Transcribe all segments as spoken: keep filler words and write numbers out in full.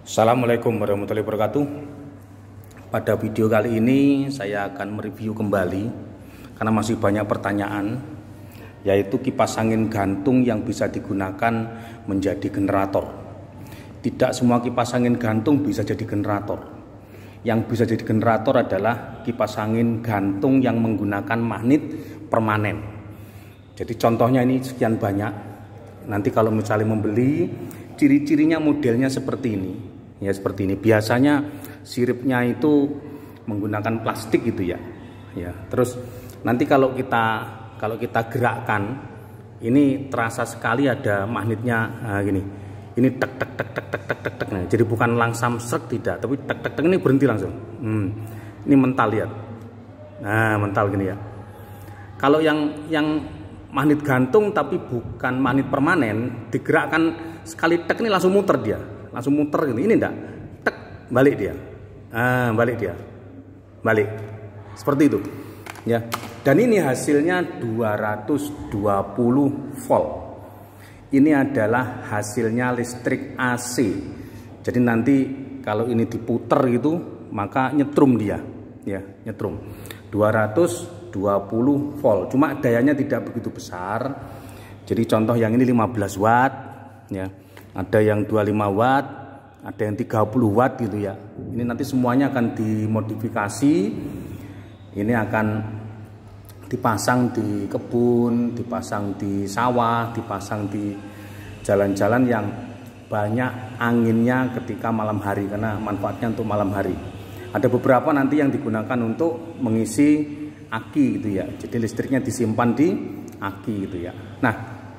Assalamualaikum warahmatullahi wabarakatuh. Pada video kali ini saya akan mereview kembali karena masih banyak pertanyaan, yaitu kipas angin gantung yang bisa digunakan menjadi generator. Tidak semua kipas angin gantung bisa jadi generator. Yang bisa jadi generator adalah kipas angin gantung yang menggunakan magnet permanen. Jadi contohnya ini sekian banyak. Nanti kalau misalnya membeli, ciri-cirinya modelnya seperti ini. Ya seperti ini. Biasanya siripnya itu menggunakan plastik gitu ya. Ya, terus nanti kalau kita kalau kita gerakkan, ini terasa sekali ada magnetnya. Nah, gini. Ini tek tek tek tek tek tek tek tek. Nah, jadi bukan langsam srek tidak, tapi tek tek tek ini berhenti langsung. Hmm. Ini mental lihat. Nah, mental gini ya. Kalau yang yang magnet gantung tapi bukan magnet permanen, digerakkan sekali tek ini langsung muter dia. Langsung muter gitu. Ini enggak, tek balik dia. Ah, balik dia. Balik. Seperti itu. Ya. Dan ini hasilnya dua ratus dua puluh volt. Ini adalah hasilnya listrik A C. Jadi nanti kalau ini diputer gitu, maka nyetrum dia. Ya, nyetrum. dua ratus dua puluh volt. Cuma dayanya tidak begitu besar. Jadi contoh yang ini lima belas watt, ya. Ada yang dua puluh lima watt, ada yang tiga puluh watt gitu ya. Ini nanti semuanya akan dimodifikasi. Ini akan dipasang di kebun, dipasang di sawah, dipasang di jalan-jalan yang banyak anginnya ketika malam hari, karena manfaatnya untuk malam hari. Ada beberapa nanti yang digunakan untuk mengisi aki gitu ya. Jadi listriknya disimpan di aki gitu ya. Nah,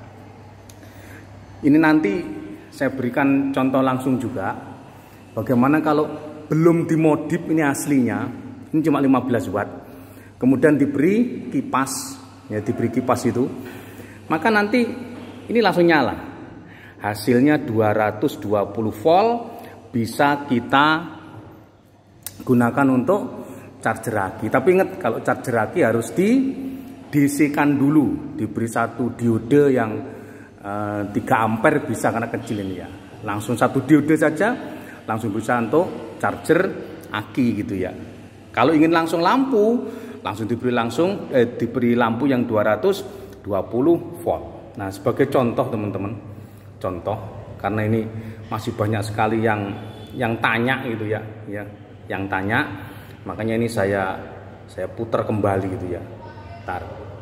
ini nanti saya berikan contoh langsung juga. Bagaimana kalau belum dimodif, ini aslinya, ini cuma lima belas watt. Kemudian diberi kipas, ya diberi kipas itu, maka nanti ini langsung nyala. Hasilnya dua ratus dua puluh volt, bisa kita gunakan untuk charger aki. Tapi ingat, kalau charger aki harus di D C-kan dulu, diberi satu diode yang uh, tiga ampere bisa, karena kecil ini ya. Langsung satu diode saja langsung bisa untuk charger aki gitu ya. Kalau ingin langsung lampu, langsung diberi langsung eh, diberi lampu yang dua ratus dua puluh volt. Nah, sebagai contoh teman-teman, contoh karena ini masih banyak sekali yang yang tanya gitu ya, ya, yang tanya, makanya ini saya saya putar kembali gitu ya. Tar.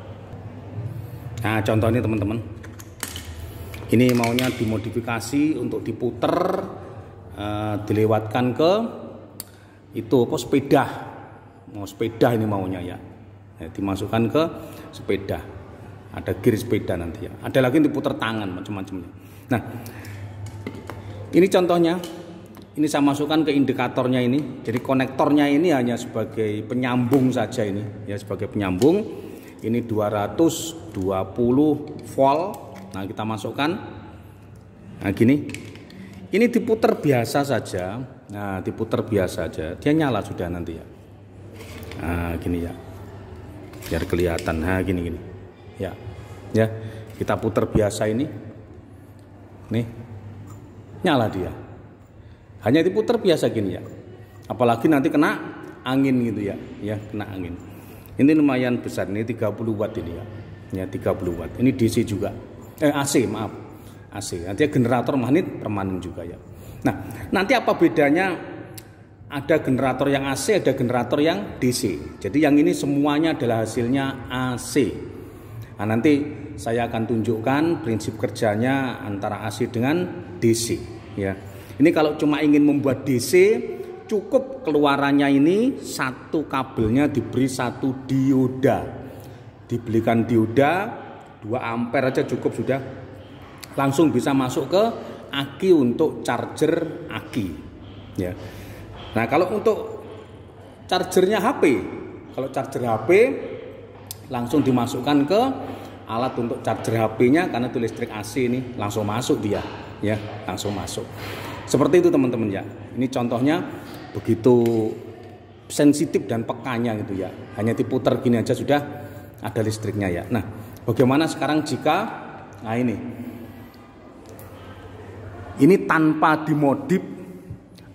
Nah, contoh ini teman-teman, ini maunya dimodifikasi untuk diputer, eh, dilewatkan ke itu apa sepeda. Mau sepeda ini maunya ya. Ya, dimasukkan ke sepeda. Ada gear sepeda nanti ya. Ada lagi yang diputar tangan macam-macamnya. Nah, ini contohnya. Ini saya masukkan ke indikatornya ini. Jadi konektornya ini hanya sebagai penyambung saja ini, ya sebagai penyambung. Ini dua ratus dua puluh volt. Nah, kita masukkan. Nah, gini. Ini diputar biasa saja. Nah, diputar biasa saja. Dia nyala sudah nanti ya. Nah, gini ya, biar kelihatan. Nah, gini gini, ya, ya, kita putar biasa ini, nih, nyala dia. Hanya diputar biasa gini ya. Apalagi nanti kena angin gitu ya, ya, kena angin. Ini lumayan besar, ini tiga puluh watt ini ya, ya tiga puluh watt. Ini D C juga, eh A C maaf, A C. Nanti generator magnet permanen juga ya. Nah, nanti apa bedanya? Ada generator yang A C, ada generator yang D C. Jadi yang ini semuanya adalah hasilnya A C. Nah, nanti saya akan tunjukkan prinsip kerjanya antara A C dengan D C. Ya, ini kalau cuma ingin membuat D C, cukup keluarannya ini satu kabelnya diberi satu dioda. Dibelikan dioda dua ampere aja cukup sudah. Langsung bisa masuk ke aki untuk charger aki. Ya. Nah, kalau untuk chargernya H P, kalau charger H P langsung dimasukkan ke alat untuk charger H P-nya, karena itu listrik A C ini langsung masuk dia, ya, langsung masuk. Seperti itu teman-teman ya. Ini contohnya begitu sensitif dan pekanya gitu ya. Hanya diputar gini aja sudah ada listriknya ya. Nah, bagaimana sekarang jika, nah ini, ini tanpa dimodif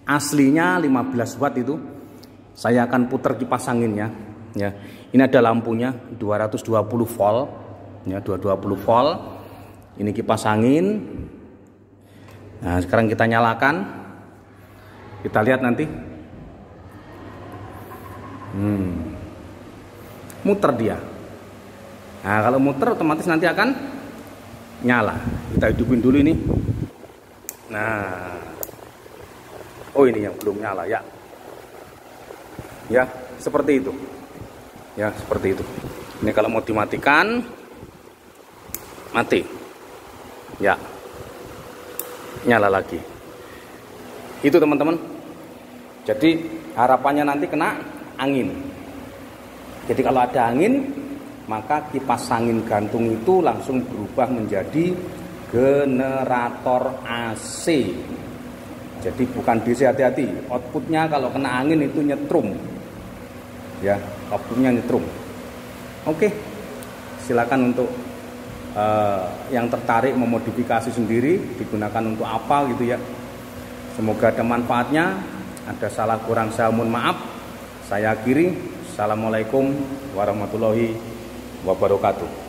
aslinya lima belas watt itu. Saya akan putar kipas anginnya ya. Ini ada lampunya dua ratus dua puluh volt ya, dua ratus dua puluh volt. Ini kipas angin. Nah, sekarang kita nyalakan. Kita lihat nanti. Hmm. Muter dia. Nah, kalau muter otomatis nanti akan nyala. Kita hidupin dulu ini. Nah, oh ini yang belum nyala ya. Ya, seperti itu. Ya, seperti itu. Ini kalau mau dimatikan, mati. Ya, nyala lagi. Itu teman-teman. Jadi harapannya nanti kena angin. Jadi kalau ada angin, maka kipas angin gantung itu langsung berubah menjadi generator A C. Jadi bukan D C, hati-hati. Outputnya kalau kena angin itu nyetrum. Ya, outputnya nyetrum. Oke, silakan untuk uh, yang tertarik memodifikasi sendiri, digunakan untuk apa gitu ya. Semoga ada manfaatnya. Ada salah kurang saya mohon maaf. Saya akhiri. Assalamualaikum warahmatullahi wabarakatuh.